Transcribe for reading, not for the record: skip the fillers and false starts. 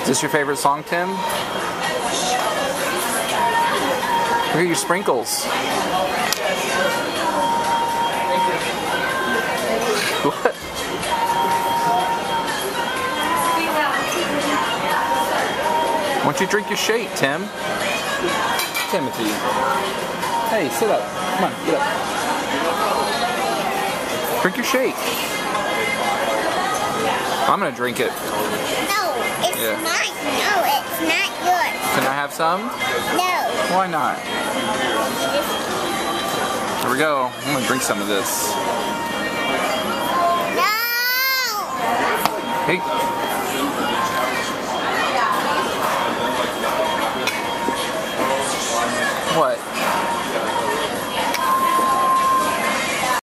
Is this your favorite song, Tim? Look at your sprinkles. What? Why don't you drink your shake, Tim? Timothy. Hey, sit up. Come on, get up. Drink your shake. I'm gonna drink it. No, it's mine. No, it's not yours. Can I have some? No. Why not? Here we go. I'm gonna drink some of this. No. Hey.